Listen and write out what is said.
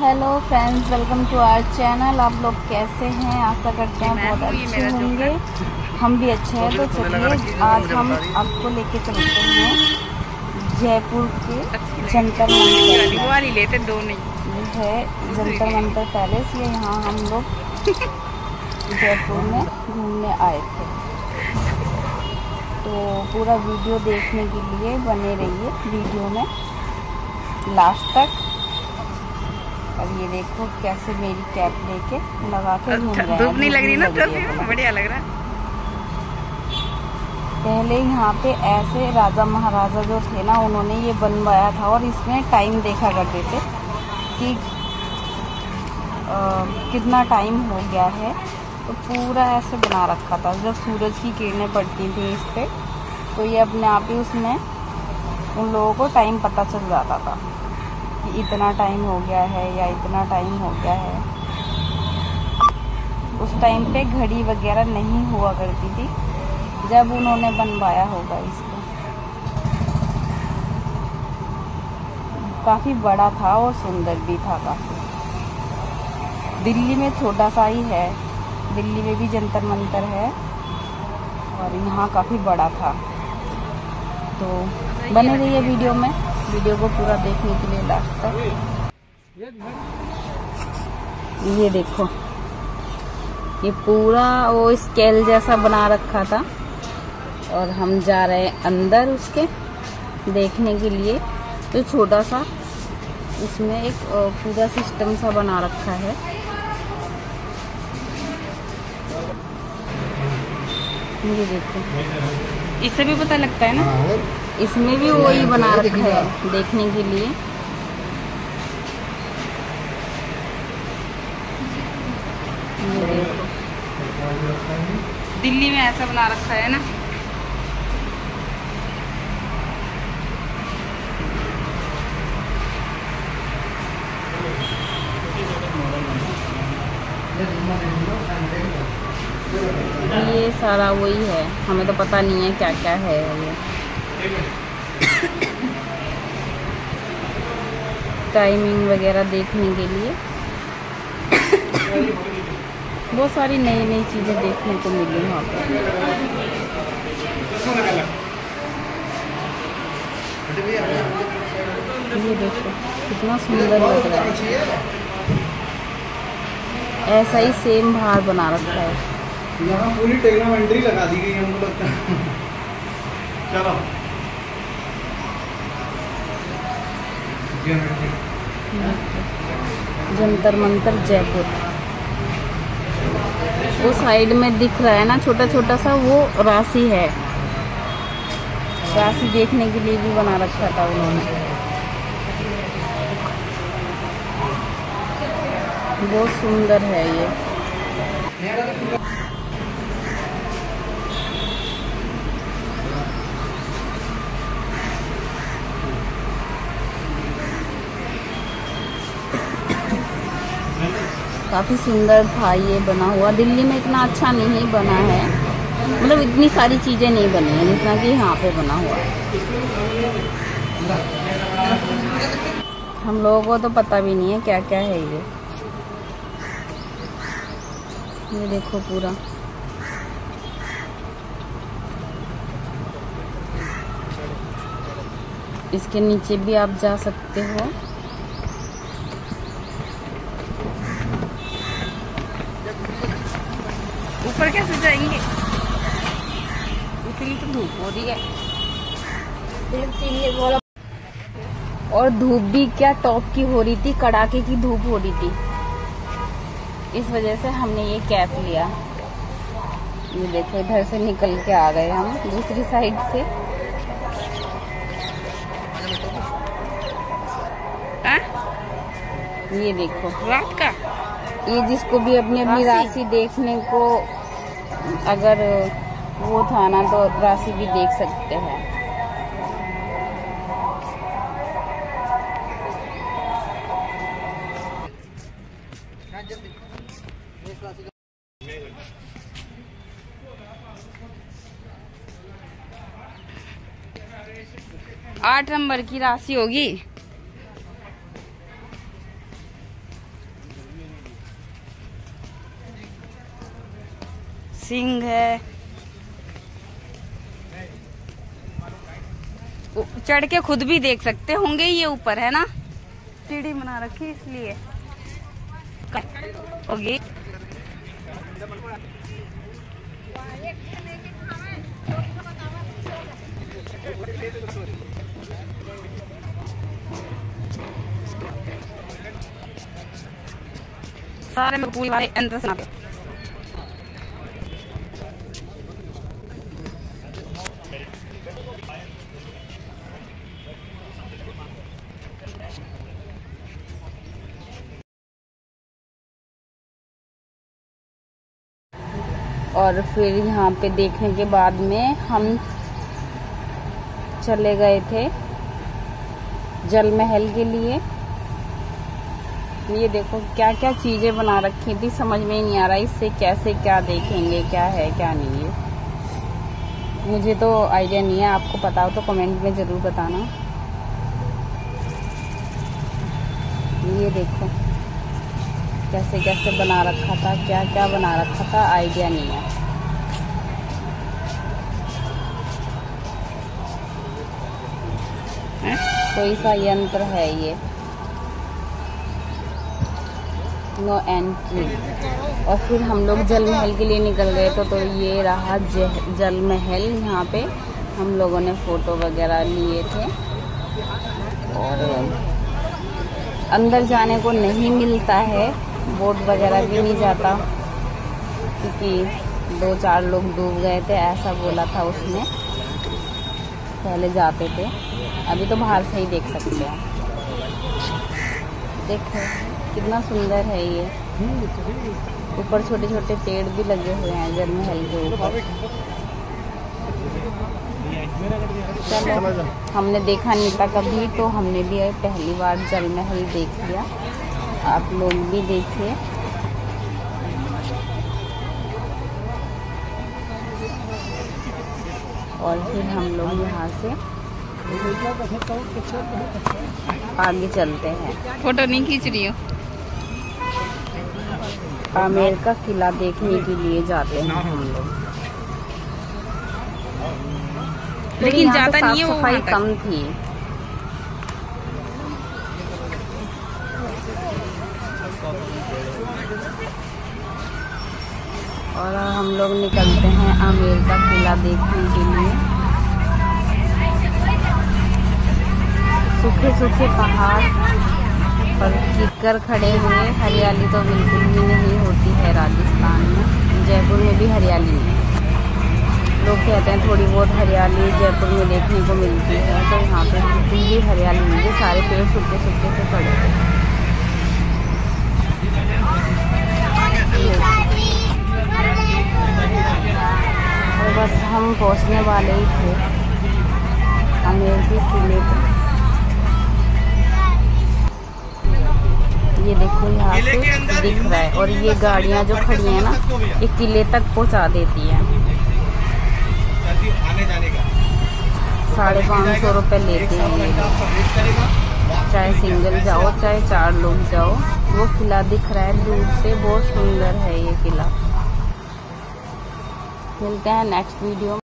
Hello friends, welcome to our channel. आप लोग कैसे हैं? आशा करते हैं बहुत अच्छे होंगे। हम भी अच्छे हैं। तो चलिए आज हम आपको लेके चलते हैं जयपुर के जंतर मंतर। लेते दो नहीं ये है जंतर मंतर पैलेस। ये यहाँ हम लोग जयपुर में घूमने आए थे। तो पूरा वीडियो देखने के लिए बने रहिए वीडियो में लास्ट तक। और ये देखो कैसे मेरी कैप लेके लगा के घूम रहे हैं। धूप नहीं लग रही ना? तो बढ़िया लग रहा है। पहले यहाँ पे ऐसे राजा महाराजा जो थे ना, उन्होंने ये बनवाया था और इसमें टाइम देखा करते थे कि कितना टाइम हो गया है। तो पूरा ऐसे बना रखा था। जब सूरज की किरणें पड़ती थी इस पे तो ये अपने आप ही उसमें उन लोगों को टाइम पता चल जाता था कि इतना टाइम हो गया है या इतना टाइम हो गया है। उस टाइम पे घड़ी वगैरह नहीं हुआ करती थी जब उन्होंने बनवाया होगा इसको। काफ़ी बड़ा था और सुंदर भी था काफ़ी। दिल्ली में छोटा सा ही है। दिल्ली में भी जंतर मंतर है और यहाँ काफ़ी बड़ा था। तो बने रहिए वीडियो में, वीडियो को पूरा देखने के लिए लास्ट तक। ये देखो, ये पूरा वो स्केल जैसा बना रखा था और हम जा रहे हैं अंदर उसके देखने के लिए। तो छोटा सा इसमें एक पूरा सिस्टम सा बना रखा है। ये देखो, इससे भी पता लगता है ना, इसमें भी वही बना रखा है देखने के लिए। दिल्ली में ऐसा बना रखा है ना। ये सारा वही है, हमें तो पता नहीं है क्या क्या है ये। टाइमिंग वगैरह देखने के लिए बहुत सारी नई नई चीज़ें देखने को मिली वहाँ पर। ये देखो कितना सुंदर लग रहा है। ऐसा ही सेम बाहर बना रखा है। यहाँ पूरी टेक्नोमेंट्री लगा दी गई हमको लगता है। चलो जंतर मंतर जयपुर। वो साइड में दिख रहा है ना छोटा छोटा सा, वो राशि है। राशि देखने के लिए भी बना रखा था उन्होंने। बहुत सुंदर है ये। काफ़ी सुंदर था ये बना हुआ। दिल्ली में इतना अच्छा नहीं बना है, मतलब इतनी सारी चीज़ें नहीं बनी हैं जितना कि यहाँ पे बना हुआ है। हम लोगों को तो पता भी नहीं है क्या क्या है ये। ये देखो पूरा इसके नीचे भी आप जा सकते हो। ऊपर कैसे जाएंगे? इतनी तो धूप हो रही है। और धूप भी क्या टॉप की हो रही थी, कड़ाके की धूप हो रही थी। इस वजह से हमने ये कैप लिया। ये देखो इधर से निकल के आ गए हम दूसरी साइड से। ये देखो रात का, ये जिसको भी अपनी अपनी राशि देखने को अगर वो था ना तो राशि भी देख सकते हैं। आठ नंबर की राशि होगी। सिंह है। चढ़ के खुद भी देख सकते होंगे, ये ऊपर है ना, सीढ़ी बना रखी इसलिए। ओके सारे में पूरी वाले अंदर से नापे। और फिर यहाँ पे देखने के बाद में हम चले गए थे जल महल के लिए। ये देखो क्या क्या चीजें बना रखी थी, समझ में ही नहीं आ रहा इससे कैसे क्या देखेंगे, क्या है क्या नहीं है। मुझे तो आइडिया नहीं है, आपको पता हो तो कमेंट में ज़रूर बताना। ये देखो कैसे कैसे बना रखा था, क्या क्या बना रखा था, आइडिया नहीं है। कोई सा यंत्र है ये, नो एंट्री। और फिर हम लोग जल महल के लिए निकल गए तो ये रहा जल महल। यहाँ पे हम लोगों ने फ़ोटो वगैरह लिए थे। और अंदर जाने को नहीं मिलता है, बोट वगैरह भी नहीं जाता, क्योंकि 2-4 लोग डूब गए थे ऐसा बोला था उसने, पहले जाते थे। अभी तो बाहर से ही देख सकते हैं। देखो कितना सुंदर है ये, ऊपर छोटे छोटे पेड़ भी लगे हुए हैं जल महल के ऊपर। चलो, हमने देखा नहीं था कभी, तो हमने भी पहली बार जल महल देख लिया। आप लोग भी देखिए। और फिर हम लोग यहाँ से आगे चलते हैं। फोटो नहीं खींच रही हो? आमेर का किला देखने के लिए जाते हैं हम लोग। लेकिन ज्यादा नहीं है, वो सफाई कम थी। और हम लोग निकलते हैं आमेर का किला देखने के लिए। सूखे सूखे पहाड़ पर कीकर खड़े हुए, हरियाली तो बिल्कुल भी नहीं होती है राजस्थान में। जयपुर में भी हरियाली नहीं है। लोग कहते हैं थोड़ी बहुत हरियाली जयपुर में देखने को मिलती है, तो यहाँ पे बिल्कुल भी हरियाली नहीं है। सारे पेड़ सूखे सूखे से खड़े हैं। और बस हम पहुँचने वाले ही थे आमेर के किले पर। ये देखो यहाँ से दिख रहा है। और ये गाड़ियाँ जो खड़ी हैं ना, ये किले तक पहुँचा देती हैं। 550 रुपये लेते हैं ये, चाहे सिंगल जाओ चाहे 4 लोग जाओ। वो किला दिख रहा है दूर से, बहुत सुंदर है ये किला। मिलते हैं नेक्स्ट वीडियो में।